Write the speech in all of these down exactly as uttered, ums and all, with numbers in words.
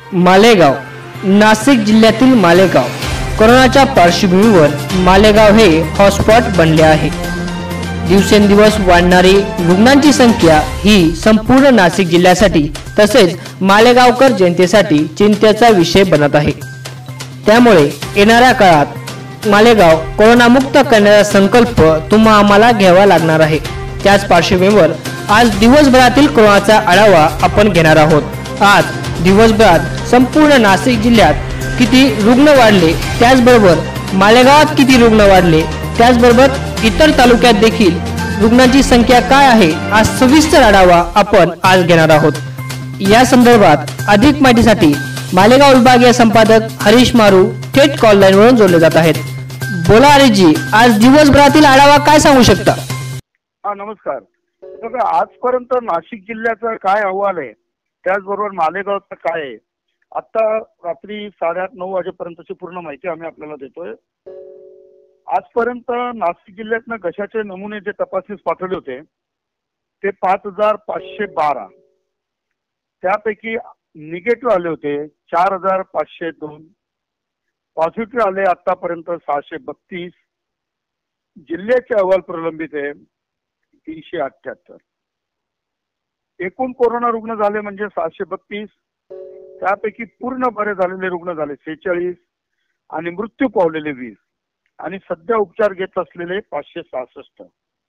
मालेगाव नाशिक जिल्ह्यातील मालेगाव कोरोनाच्या पार्श्वभूमीवर मालेगाव हे हॉटस्पॉट बनले आहे। दिवसेंदिवस वाढणारी रुग्णांची संख्या ही संपूर्ण नाशिक जिल्ह्यासाठी तसेच मालेगावकर जनतेसाठी चिंतेचा विषय बनत आहे। त्यामुळे येणाऱ्या काळात मालेगाव कोरोनामुक्त करण्याचा संकल्प तुम्हा आम्हाला घ्यावा लागणार आहे। त्याच पार्श्वभूमीवर आज दिवसभरातील कोरोनाचा आढावा आपण घेणार आहोत। आज दिवसभरात संपूर्ण नाशिक जिल्ह्यात किती रुग्ण वाढले, त्याचबरोबर मालेगावात किती रुग्ण वाढले, त्याचबरोबर इतर तालुक्यात देखील रुग्णांची संख्या काय आहे, हा सविस्तर आढावा आपण आज घेणार आहोत। या संदर्भात अधिक माहितीसाठी मालेगाव विभागीय संपादक हरीश मारू थेट कॉल लाईन वरून जोडले जात आहेत। बोला हरीशजी, आज दिवसभरातील आढावा काय सांगू शकता? हा नमस्कार। बघा, आजपर्यंत नाशिक जिल्ह्याचा काय अहवाल आहे, त्याचबरोबर मालेगावचा काय आहे, आता रात्री साडेआठ नऊ वाजेपर्यंतची पूर्ण माहिती आम्ही आपल्याला देतोय। आजपर्यंत नाशिक जिल्ह्यातनं घशाचे नमुने जे तपासणीस पाठवले होते ते पाच हजार पाचशे बारा, त्यापैकी निगेटिव्ह आले होते चार हजार पाचशे दोन, पॉझिटिव्ह आले आतापर्यंत सहाशे बत्तीस, जिल्ह्याचे अहवाल प्रलंबित आहे तीनशे अठ्ठ्याहत्तर। एकूण कोरोना रुग्ण झाले म्हणजे सहाशे बत्तीस, त्यापैकी पूर्ण बरे झालेले रुग्ण झाले सेहेचाळीस आणि मृत्यू पावलेले वीस आणि सध्या उपचार घेत असलेले पाचशे सहासष्ट।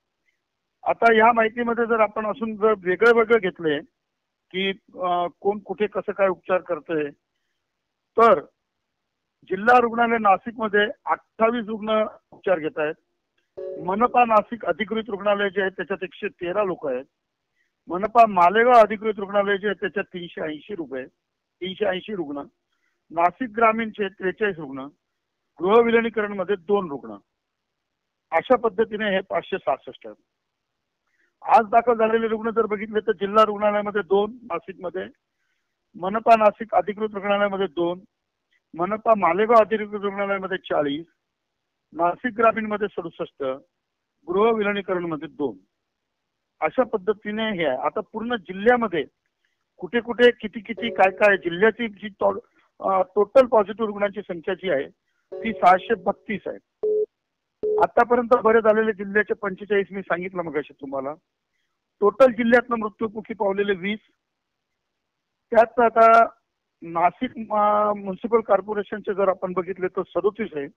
आता या माहितीमध्ये जर आपण असून जर वेगळे वेगळे घेतले की कोण कुठे कसं काय उपचार करतंय, तर जिल्हा रुग्णालय नाशिकमध्ये अठ्ठावीस रुग्ण उपचार घेत आहेत। मनपा नाशिक अधिकृत रुग्णालय जे आहे त्याच्यात एकशे तेरा लोक आहेत। मनपा मालेगाव अधिकृत रुग्णालय जे आहे त्याच्यात तीनशे ऐंशी रुपये तीनशे ऐंशी रुग्ण, नाशिक ग्रामीणचे त्रेचाळीस रुग्ण, गृह विलगीकरण मध्ये दोन रुग्ण, अशा पद्धतीने हे पाचशे सहासष्ट आहेत। आज दाखल झालेले रुग्ण जर बघितले तर जिल्हा रुग्णालयामध्ये दोन, नाशिकमध्ये मनपा नाशिक अधिकृत रुग्णालयामध्ये दोन, मनपा मालेगाव अधिकृत रुग्णालयामध्ये चाळीस, नाशिक ग्रामीण मध्ये सदुसष्ट, गृह विलगीकरण मध्ये दोन, अशा पद्धतीने हे आहे। आता पूर्ण जिल्ह्यामध्ये कुठे कुठे किती किती काय काय जिल्ह्याची जी टोटल पॉझिटिव्ह रुग्णांची संख्या जी आहे ती सहाशे बत्तीस आहे। आतापर्यंत बरे झालेले जिल्ह्याचे पंचेचाळीस मी सांगितलं मग अशी तुम्हाला। टोटल जिल्ह्यातनं मृत्यूमुखी पावलेले वीस, त्यात आता नाशिक म्युन्सिपल कॉर्पोरेशनचे जर आपण बघितले तर सदोतीस आहे।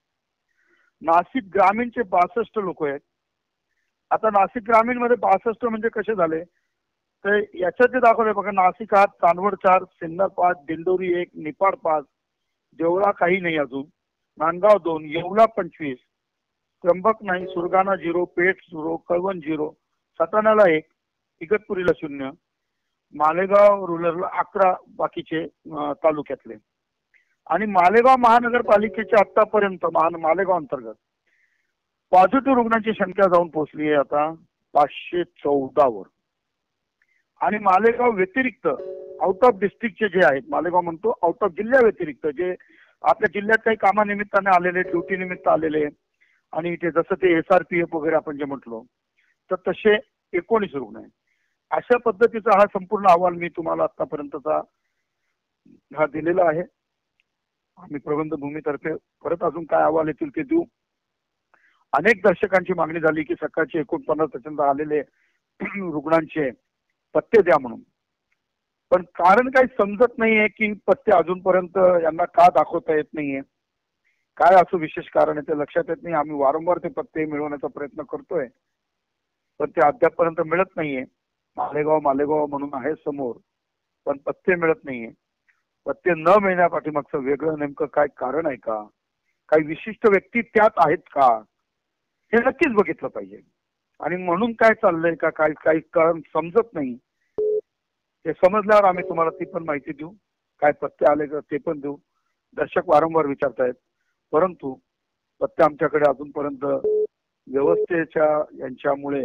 नाशिक ग्रामीणचे बासष्ट लोक आहेत। आता नाशिक ग्रामीण मध्ये बासष्ट म्हणजे कसे झाले तर याच्यात जे दाखवले बघा, नाशिक आठ, चांदवड चार, सिन्नर पाच, दिंडोरी एक, निपाड पाच, देवळा काही नाही अजून, नांदगाव दोन, येवला पंचवीस, त्र्यंबक नाही, Surgana zero, Peth zero, Kalwan zero, सटाण्याला एक, इगतपुरीला शून्य, मालेगाव रूरलला अकरा बाकीचे तालुक्यातले। आणि मालेगाव महानगरपालिकेचे आतापर्यंत मालेगाव अंतर्गत पॉझिटिव्ह रुग्णांची संख्या जाऊन पोहोचली आहे आता पाचशे चौदा वर। आणि मालेगाव व्यतिरिक्त आउट ऑफ डिस्ट्रिक्टचे जे आहेत, मालेगाव म्हणतो आउट ऑफ जिल्ह्या व्यतिरिक्त जे आपल्या जिल्ह्यात काही कामानिमित्ताने आलेले, ड्युटी निमित्त आलेले आणि ते जसं ते एस आर पी एफ वगैरे आपण जे म्हटलो तर तसे एकोणीस रुग्ण आहेत। अशा पद्धतीचा हा संपूर्ण अहवाल मी तुम्हाला आतापर्यंतचा हा दिलेला आहे। आम्ही प्रबंधभूमीतर्फे परत अजून काय अहवाल येतील ते देऊ। अनेक दर्शकांची मागणी झाली की सकाळचे एकोणपन्नास पर्यंत आलेले रुग्णांचे पत्ते द्या म्हणून, पण कारण काही समजत नाहीये की पत्ते अजूनपर्यंत यांना का दाखवता येत नाहीये, काय असं विशेष कारण आहे ते लक्षात येत नाही। आम्ही वारंवार ते पत्ते मिळवण्याचा प्रयत्न करतोय पण ते अद्यापपर्यंत मिळत नाहीये। मालेगाव मालेगाव म्हणून आहे समोर पण पत्ते मिळत नाहीये। पत्ते न मिळण्यापाठीमागचं वेगळं नेमकं काय कारण आहे का, काही विशिष्ट व्यक्ती त्यात आहेत का, हे नक्कीच बघितलं पाहिजे। आणि म्हणून काय चाललंय का काय काही कारण समजत नाही, ते समजल्यावर आम्ही तुम्हाला ती पण माहिती देऊ, काय पत्ते आले का ते पण देऊ। दर्शक वारंवार विचारतायत परंतु पत्ते आमच्याकडे अजूनपर्यंत व्यवस्थेच्या यांच्यामुळे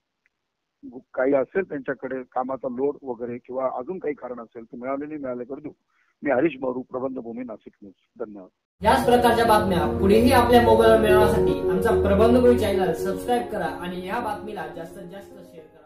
काही असेल त्यांच्याकडे कामाचा लोड वगैरे किंवा अजून काही कारण असेल तर मिळाले नाही मिळाले तर देऊ। मी हरीश मारू, प्रबंधभूमी, नाशिक न्यूज। धन्यवाद। याच प्रकारच्या बातम्या पुढेही आपल्या मोबाईलवर मिळवण्यासाठी आमचा प्रबंधभूमी चॅनल सबस्क्राईब करा आणि या बातमीला जास्तीत जास्त शेअर करा।